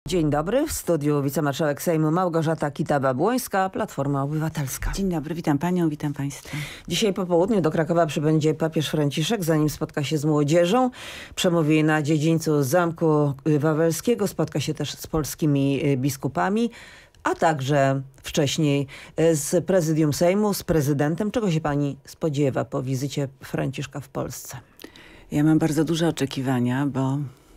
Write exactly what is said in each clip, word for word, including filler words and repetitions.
Dzień dobry, w studiu wicemarszałek Sejmu Małgorzata Kidawa-Błońska, Platforma Obywatelska. Dzień dobry, witam panią, witam państwa. Dzisiaj po południu do Krakowa przybędzie papież Franciszek, zanim spotka się z młodzieżą. Przemówi na dziedzińcu Zamku Wawelskiego, spotka się też z polskimi biskupami, a także wcześniej z prezydium Sejmu, z prezydentem. Czego się pani spodziewa po wizycie Franciszka w Polsce? Ja mam bardzo duże oczekiwania, bo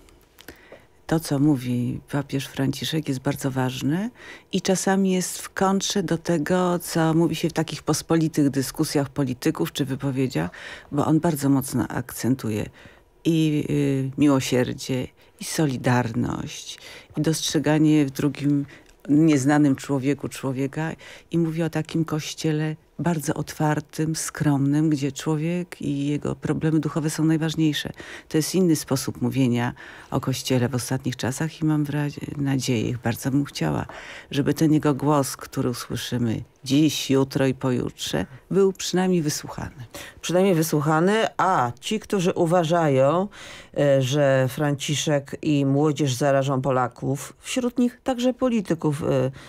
to, co mówi papież Franciszek, jest bardzo ważne i czasami jest w kontrze do tego, co mówi się w takich pospolitych dyskusjach polityków czy wypowiedziach, bo on bardzo mocno akcentuje i y, miłosierdzie, i solidarność, i dostrzeganie w drugim nieznanym człowieku człowieka i mówi o takim kościele bardzo otwartym, skromnym, gdzie człowiek i jego problemy duchowe są najważniejsze. To jest inny sposób mówienia o Kościele w ostatnich czasach i mam nadzieję, bardzo bym chciała, żeby ten jego głos, który usłyszymy dziś, jutro i pojutrze, był przynajmniej wysłuchany. Przynajmniej wysłuchany, a ci, którzy uważają, że Franciszek i młodzież zarażą Polaków, wśród nich także polityków,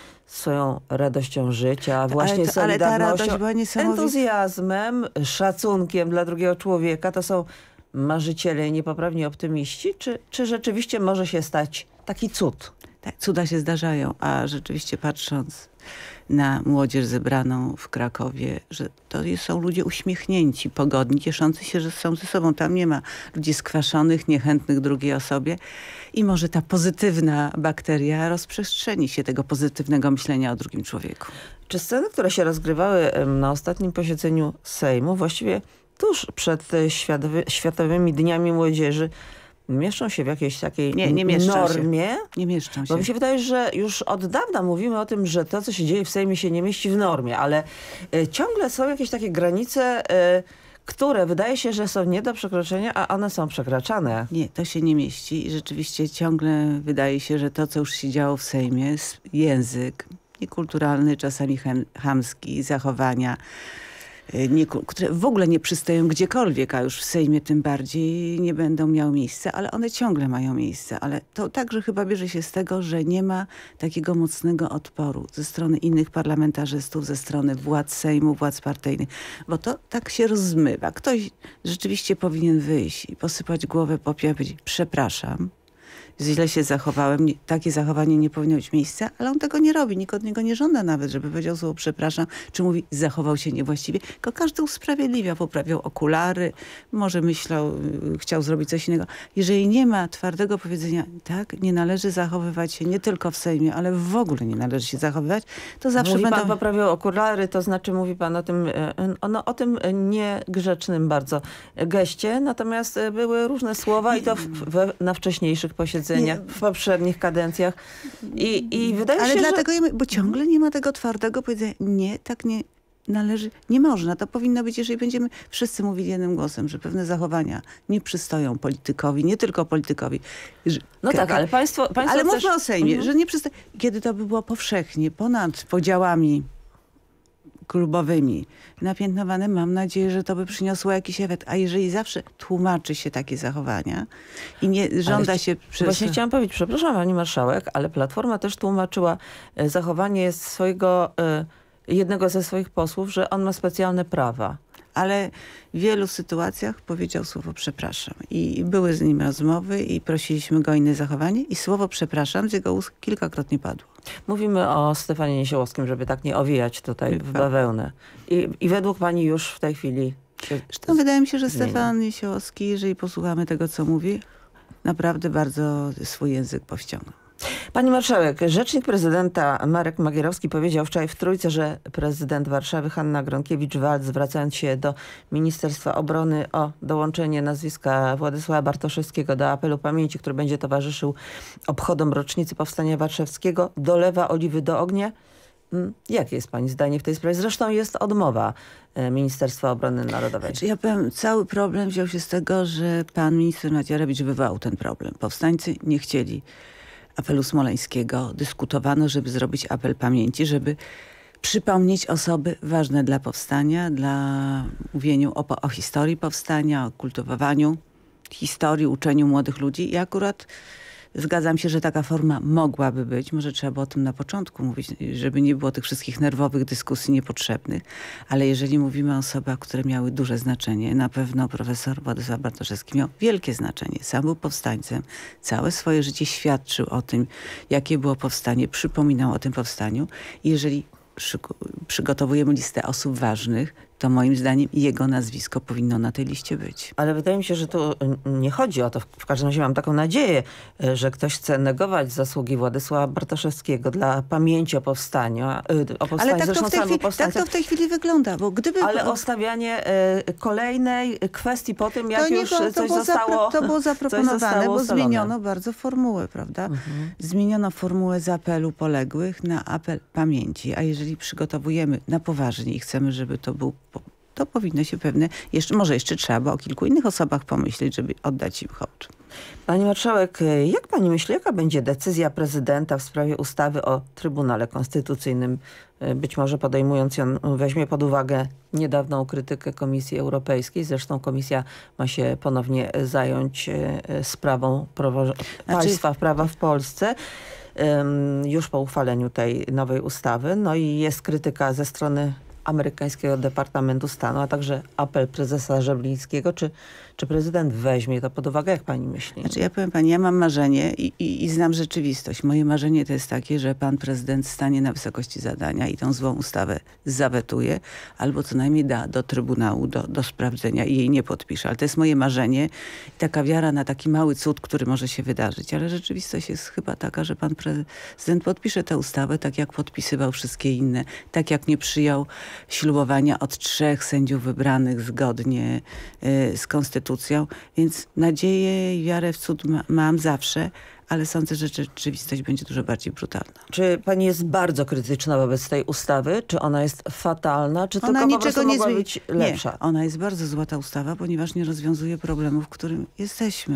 swoją radością życia, właśnie ale, solidarnością, ale ta entuzjazmem, szacunkiem dla drugiego człowieka. To są marzyciele i niepoprawni optymiści? Czy, czy rzeczywiście może się stać taki cud? Tak, cuda się zdarzają, a rzeczywiście patrząc na młodzież zebraną w Krakowie, że to są ludzie uśmiechnięci, pogodni, cieszący się, że są ze sobą. Tam nie ma ludzi skwaszonych, niechętnych drugiej osobie i może ta pozytywna bakteria rozprzestrzeni się tego pozytywnego myślenia o drugim człowieku. Czy sceny, które się rozgrywały na ostatnim posiedzeniu Sejmu, właściwie tuż przed światowy, Światowymi Dniami Młodzieży, mieszczą się w jakiejś takiej nie, nie normie? Się. Nie mieszczą się. Bo mi się wydaje, że już od dawna mówimy o tym, że to, co się dzieje w Sejmie, się nie mieści w normie, ale y, ciągle są jakieś takie granice, y, które wydaje się, że są nie do przekroczenia, a one są przekraczane. Nie, to się nie mieści i rzeczywiście ciągle wydaje się, że to, co już się działo w Sejmie, język niekulturalny, czasami chamski, zachowania, Nie, które w ogóle nie przystają gdziekolwiek, a już w Sejmie tym bardziej nie będą miały miejsca, ale one ciągle mają miejsce. Ale to także chyba bierze się z tego, że nie ma takiego mocnego odporu ze strony innych parlamentarzystów, ze strony władz Sejmu, władz partyjnych, bo to tak się rozmywa. Ktoś rzeczywiście powinien wyjść i posypać głowę popiołem i powiedzieć: przepraszam, źle się zachowałem, nie, takie zachowanie nie powinno mieć miejsca, ale on tego nie robi. Nikt od niego nie żąda nawet, żeby powiedział słowo przepraszam, czy mówi zachował się niewłaściwie, tylko każdy usprawiedliwia, poprawiał okulary, może myślał, chciał zrobić coś innego. Jeżeli nie ma twardego powiedzenia, tak, nie należy zachowywać się nie tylko w Sejmie, ale w ogóle nie należy się zachowywać, to zawsze mówi będą... pan poprawiał okulary, to znaczy mówi pan o tym, no, o tym niegrzecznym bardzo geście, natomiast były różne słowa i to w, w, na wcześniejszych posiedzeniach. Nie. W poprzednich kadencjach. I, i wydaje Ale się, dlatego, że... bo ciągle nie ma tego twardego powiedzenia. Nie, tak nie należy, nie można. To powinno być, jeżeli będziemy wszyscy mówili jednym głosem, że pewne zachowania nie przystoją politykowi, nie tylko politykowi. Że, no tak, ale państwo... państwo ale też... mówmy o Sejmie, mhm. że nie przystoją. Kiedy to by było powszechnie, ponad podziałami klubowymi napiętnowane, mam nadzieję, że to by przyniosło jakiś efekt. A jeżeli zawsze tłumaczy się takie zachowania i nie żąda ale się... Przez... Właśnie chciałam powiedzieć, przepraszam pani marszałek, ale Platforma też tłumaczyła zachowanie swojego, jednego ze swoich posłów, że on ma specjalne prawa. Ale w wielu sytuacjach powiedział słowo przepraszam. I były z nim rozmowy i prosiliśmy go o inne zachowanie i słowo przepraszam z jego ust kilkakrotnie padło. Mówimy o Stefanie Niesiołowskim, żeby tak nie owijać tutaj w bawełnę. I, i według pani już w tej chwili się Zresztą wydaje mi się, że zmieni. Stefan Niesiołowski, jeżeli posłuchamy tego, co mówi, naprawdę bardzo swój język powściągnął. Pani marszałek, rzecznik prezydenta Marek Magierowski powiedział wczoraj w Trójce, że prezydent Warszawy Hanna Gronkiewicz-Waltz, zwracając się do Ministerstwa Obrony o dołączenie nazwiska Władysława Bartoszewskiego do apelu pamięci, który będzie towarzyszył obchodom rocznicy Powstania Warszawskiego, dolewa oliwy do ognia. Jakie jest pani zdanie w tej sprawie? Zresztą jest odmowa Ministerstwa Obrony Narodowej. Znaczy, ja powiem, cały problem wziął się z tego, że pan minister Macierewicz wywołał ten problem. Powstańcy nie chcieli apelu smoleńskiego. Dyskutowano, żeby zrobić apel pamięci, żeby przypomnieć osoby ważne dla powstania, dla mówieniu o, o historii powstania, o kultywowaniu historii, uczeniu młodych ludzi. I akurat Zgadzam się, że taka forma mogłaby być. Może trzeba było o tym na początku mówić, żeby nie było tych wszystkich nerwowych dyskusji niepotrzebnych. Ale jeżeli mówimy o osobach, które miały duże znaczenie, na pewno profesor Władysław Bartoszewski miał wielkie znaczenie. Sam był powstańcem. Całe swoje życie świadczył o tym, jakie było powstanie. Przypominał o tym powstaniu. I jeżeli przygotowujemy listę osób ważnych, to moim zdaniem jego nazwisko powinno na tej liście być. Ale wydaje mi się, że tu nie chodzi o to. W każdym razie mam taką nadzieję, że ktoś chce negować zasługi Władysława Bartoszewskiego dla pamięci o powstaniu. O powstaniu. Ale tak to, w tej chwili, tak to w tej chwili wygląda. Bo gdyby... Ale o stawianie y, kolejnej kwestii po tym, jak to już to, to coś, było zostało, to było zaproponowane, coś zostało bo ustalone. zmieniono bardzo formułę, prawda? Mhm. Zmieniono formułę z apelu poległych na apel pamięci. A jeżeli przygotowujemy na poważnie i chcemy, żeby to był... to powinno się pewne, jeszcze, może jeszcze trzeba o kilku innych osobach pomyśleć, żeby oddać im hołd. Pani marszałek, jak pani myśli, jaka będzie decyzja prezydenta w sprawie ustawy o Trybunale Konstytucyjnym? Być może podejmując ją, weźmie pod uwagę niedawną krytykę Komisji Europejskiej. Zresztą komisja ma się ponownie zająć sprawą prawa, znaczy... państwa prawa w Polsce. Już po uchwaleniu tej nowej ustawy. No i jest krytyka ze strony amerykańskiego Departamentu Stanu, a także apel prezesa Żeblińskiego. Czy, czy prezydent weźmie to pod uwagę? Jak pani myśli? Znaczy ja powiem pani, ja mam marzenie i, i, i znam rzeczywistość. Moje marzenie to jest takie, że pan prezydent stanie na wysokości zadania i tą złą ustawę zawetuje, albo co najmniej da do Trybunału, do, do sprawdzenia i jej nie podpisze. Ale to jest moje marzenie i taka wiara na taki mały cud, który może się wydarzyć. Ale rzeczywistość jest chyba taka, że pan prezydent podpisze tę ustawę tak jak podpisywał wszystkie inne, tak jak nie przyjął ślubowania od trzech sędziów wybranych zgodnie y, z konstytucją. Więc nadzieję i wiarę w cud ma, mam zawsze, ale sądzę, że rzeczywistość będzie dużo bardziej brutalna. Czy pani jest bardzo krytyczna wobec tej ustawy? Czy ona jest fatalna? Czy ona tylko po prostu nie mogła zmi- być lepsza? Nie, ona jest bardzo zła ta ustawa, ponieważ nie rozwiązuje problemu, w którym jesteśmy.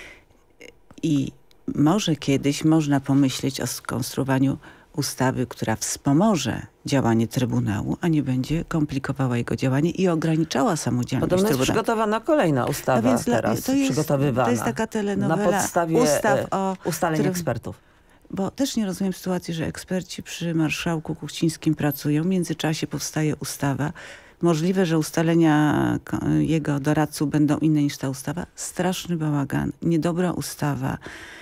I może kiedyś można pomyśleć o skonstruowaniu ustawy, która wspomoże działanie Trybunału, a nie będzie komplikowała jego działanie i ograniczała samodzielność Podobno jest Trybunału. przygotowana kolejna ustawa no więc teraz to jest, przygotowywana. To jest taka telenowela na podstawie ustaw o ustaleń tryb... ekspertów. Bo też nie rozumiem sytuacji, że eksperci przy marszałku Kuchcińskim pracują. W międzyczasie powstaje ustawa. Możliwe, że ustalenia jego doradców będą inne niż ta ustawa. Straszny bałagan, niedobra ustawa.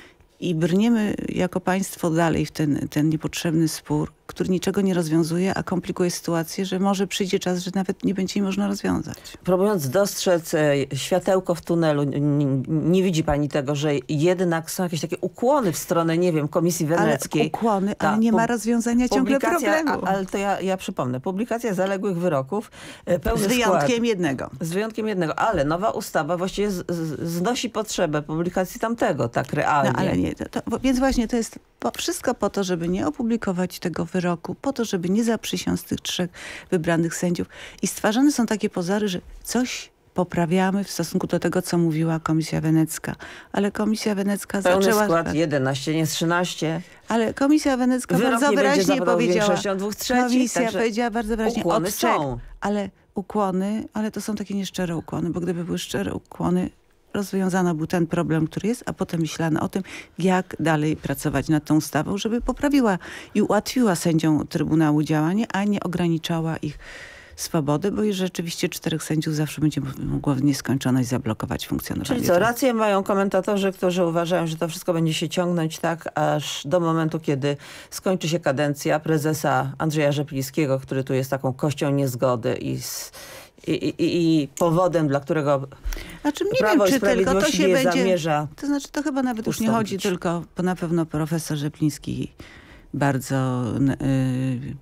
I brniemy jako państwo dalej w ten, ten niepotrzebny spór, który niczego nie rozwiązuje, a komplikuje sytuację, że może przyjdzie czas, że nawet nie będzie jej można rozwiązać. Próbując dostrzec e, światełko w tunelu, nie, nie widzi pani tego, że jednak są jakieś takie ukłony w stronę, nie wiem, Komisji Weneckiej. Ale ukłony, Ta, ale nie ma pu- rozwiązania ciągle problemu. A, ale to ja, ja przypomnę. Publikacja zaległych wyroków. E, pełny z wyjątkiem skład, jednego. Z wyjątkiem jednego. Ale nowa ustawa właściwie z, z, znosi potrzebę publikacji tamtego, tak realnie. No ale nie. To, to, więc właśnie to jest po, wszystko po to, żeby nie opublikować tego wyroku, po to, żeby nie zaprzysiąc tych trzech wybranych sędziów. I stwarzane są takie pozory, że coś poprawiamy w stosunku do tego, co mówiła Komisja Wenecka. Ale Komisja Wenecka Pełny zaczęła... skład jedenaście, nie trzynaście. Ale Komisja Wenecka Wyrok bardzo nie będzie wyraźnie zapadał powiedziała... większością dwóch trzecich, Komisja także powiedziała bardzo wyraźnie... ukłony od trzech, są. Ale ukłony, ale to są takie nieszczere ukłony, bo gdyby były szczere ukłony, rozwiązano był ten problem, który jest, a potem myślano o tym, jak dalej pracować nad tą ustawą, żeby poprawiła i ułatwiła sędziom Trybunału działanie, a nie ograniczała ich swobody, bo już rzeczywiście czterech sędziów zawsze będzie mogło w nieskończoność zablokować funkcjonowanie. Czyli co, rację mają komentatorzy, którzy uważają, że to wszystko będzie się ciągnąć tak, aż do momentu, kiedy skończy się kadencja prezesa Andrzeja Rzeplińskiego, który tu jest taką kością niezgody i z, I, i, i powodem, dla którego znaczy, nie Prawo wiem, i czy tylko to się będzie, zamierza to znaczy to chyba nawet już nie ustąpić. chodzi tylko, bo na pewno profesor Rzepliński bardzo yy,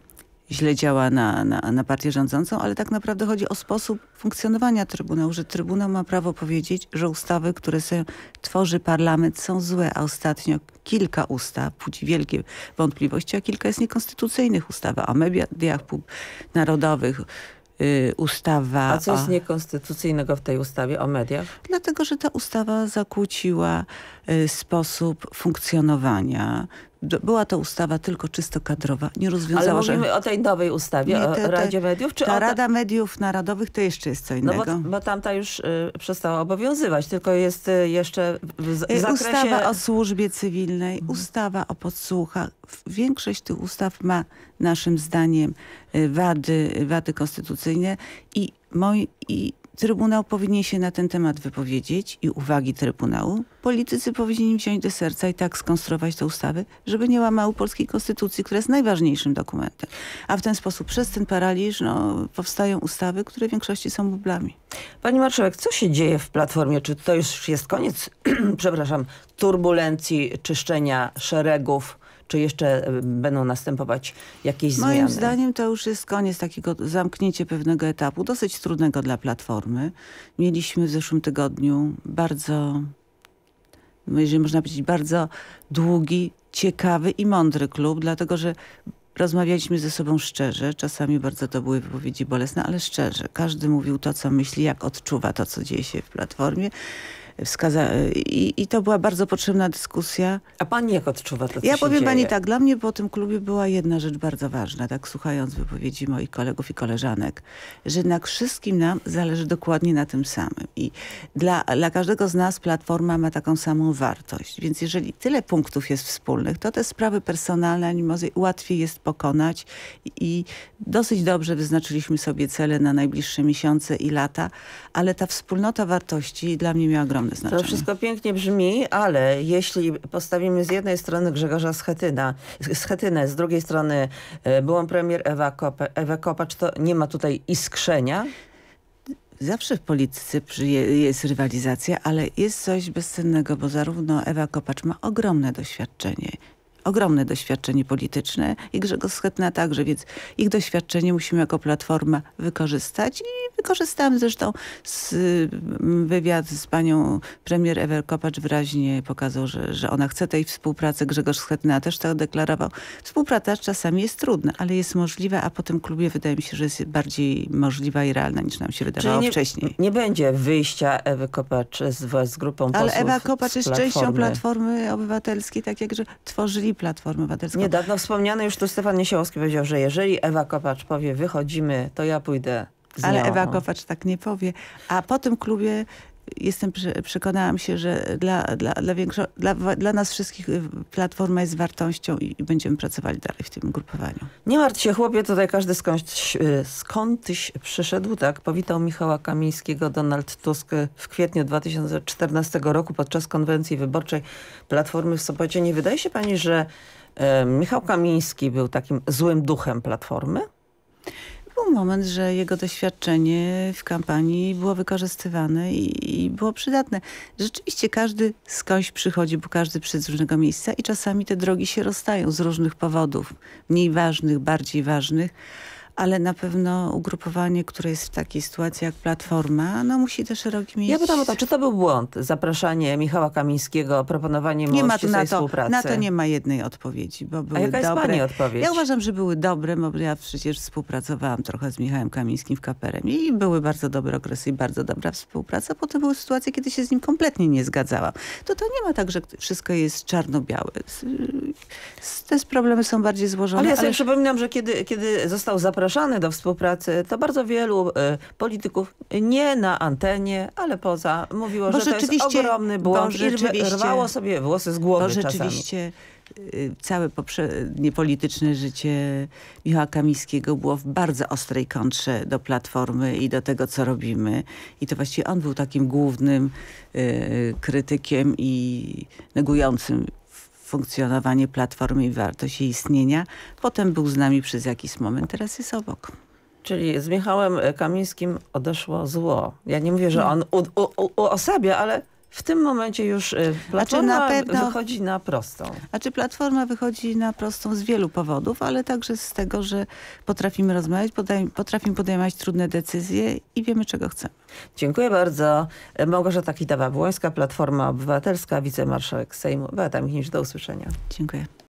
źle działa na, na, na partię rządzącą, ale tak naprawdę chodzi o sposób funkcjonowania Trybunału, że Trybunał ma prawo powiedzieć, że ustawy, które sobie tworzy parlament, są złe, a ostatnio kilka ustaw budzi wielkie wątpliwości, a kilka jest niekonstytucyjnych. Ustawa o mediach narodowych, Yy, ustawa... A co jest o... niekonstytucyjnego w tej ustawie o mediach? Dlatego, że ta ustawa zakłóciła y, sposób funkcjonowania była to ustawa tylko czysto kadrowa. Nie rozwiązała... Ale mówimy że... o tej nowej ustawie, Nie, o te, te, Radzie Mediów? Czy ta o ta... Rada Mediów Narodowych to jeszcze jest co innego. No bo, bo tamta już y, przestała obowiązywać, tylko jest y, jeszcze w, z, w zakresie... Ustawa o służbie cywilnej, mhm. ustawa o podsłuchach. Większość tych ustaw ma naszym zdaniem wady, wady konstytucyjne i, moi, i Trybunał powinien się na ten temat wypowiedzieć i uwagi Trybunału. Politycy powinni wziąć do serca i tak skonstruować te ustawy, żeby nie łamały polskiej konstytucji, która jest najważniejszym dokumentem. A w ten sposób przez ten paraliż no, powstają ustawy, które w większości są bublami. Pani marszałek, co się dzieje w Platformie? Czy to już jest koniec, przepraszam, turbulencji, czyszczenia szeregów? Czy jeszcze będą następować jakieś Moim zmiany? Moim zdaniem to już jest koniec takiego zamknięcia pewnego etapu, dosyć trudnego dla Platformy. Mieliśmy w zeszłym tygodniu bardzo, jeżeli można powiedzieć, bardzo długi, ciekawy i mądry klub, dlatego że rozmawialiśmy ze sobą szczerze. Czasami bardzo to były wypowiedzi bolesne, ale szczerze. Każdy mówił to, co myśli, jak odczuwa to, co dzieje się w Platformie. Wskaza I, I to była bardzo potrzebna dyskusja. A pani jak odczuwa to, co Ja się powiem dzieje? pani tak, dla mnie po tym klubie była jedna rzecz bardzo ważna, tak słuchając wypowiedzi moich kolegów i koleżanek, że jednak wszystkim nam zależy dokładnie na tym samym. I dla, dla każdego z nas Platforma ma taką samą wartość. Więc jeżeli tyle punktów jest wspólnych, to te sprawy personalne animozje łatwiej jest pokonać. I, i dosyć dobrze wyznaczyliśmy sobie cele na najbliższe miesiące i lata, ale ta wspólnota wartości dla mnie miała ogromne znaczenie. To wszystko pięknie brzmi, ale jeśli postawimy z jednej strony Grzegorza Schetyna, Schetynę, z drugiej strony byłą premier Ewa Kopacz, Ewę Kopacz, to nie ma tutaj iskrzenia? Zawsze w polityce jest rywalizacja, ale jest coś bezcennego, bo zarówno Ewa Kopacz ma ogromne doświadczenie. Ogromne doświadczenie polityczne i Grzegorz Schetyna także, więc ich doświadczenie musimy jako Platforma wykorzystać i wykorzystałem zresztą z, wywiad z panią premier Ewą Kopacz wyraźnie pokazał, że, że ona chce tej współpracy. Grzegorz Schetyna też to deklarował. Współpraca czasami jest trudna, ale jest możliwa, a po tym klubie wydaje mi się, że jest bardziej możliwa i realna niż nam się wydawało nie, wcześniej. Nie będzie wyjścia Ewy Kopacz z, z grupą posłów. Ale Ewa Kopacz jest częścią Platformy Obywatelskiej, tak jak że tworzyli Platformę Obywatelską. Niedawno wspomniany już tu Stefan Niesiołowski powiedział, że jeżeli Ewa Kopacz powie wychodzimy, to ja pójdę z Ale nią. Ewa Kopacz tak nie powie. A po tym klubie jestem, przekonałam się, że dla, dla, dla, większo, dla, dla nas wszystkich Platforma jest wartością i, i będziemy pracowali dalej w tym grupowaniu. Nie martw się, chłopie, tutaj każdy skądś, skądś przyszedł, tak? Powitał Michała Kamińskiego Donald Tusk w kwietniu dwa tysiące czternastego roku podczas konwencji wyborczej Platformy w Sopocie. Nie wydaje się pani, że e, Michał Kamiński był takim złym duchem Platformy? Był moment, że jego doświadczenie w kampanii było wykorzystywane i, i było przydatne. Rzeczywiście każdy skądś przychodzi, bo każdy przychodzi z różnego miejsca i czasami te drogi się rozstają z różnych powodów. Mniej ważnych, bardziej ważnych. Ale na pewno ugrupowanie, które jest w takiej sytuacji jak Platforma, no musi te szeroki mieć... Ja pytam o to, czy to był błąd? Zapraszanie Michała Kamińskiego, proponowanie mu nie ma tu na to, współpracy? Na to nie ma jednej odpowiedzi, bo były A jaka jest dobre. pani odpowiedź? Ja uważam, że były dobre, bo ja przecież współpracowałam trochę z Michałem Kamińskim w K P R M i były bardzo dobre okresy i bardzo dobra współpraca. Potem były sytuacje, kiedy się z nim kompletnie nie zgadzałam. To to nie ma tak, że wszystko jest czarno-białe. Te problemy są bardziej złożone. Ale ja sobie ale... przypominam, że kiedy, kiedy został zapraszany do współpracy, to bardzo wielu y, polityków nie na antenie, ale poza mówiło, bo że to jest ogromny błąd i rwało sobie włosy z głowy bo rzeczywiście czasami. Całe poprzednie polityczne życie Michała Kamińskiego było w bardzo ostrej kontrze do Platformy i do tego, co robimy. I to właściwie on był takim głównym y, krytykiem i negującym funkcjonowanie Platformy i wartość jej istnienia. Potem był z nami przez jakiś moment, teraz jest obok. Czyli z Michałem Kamińskim odeszło zło. Ja nie mówię, że on u, u, u, uosabia, ale w tym momencie już Platforma na pewno wychodzi na prostą. A czy Platforma wychodzi na prostą z wielu powodów, ale także z tego, że potrafimy rozmawiać, potrafimy podejmować trudne decyzje i wiemy, czego chcemy. Dziękuję bardzo. Małgorzata Kidawa-Błońska, Platforma Obywatelska, wicemarszałek Sejmu. Beata Michnicz, do usłyszenia. Dziękuję.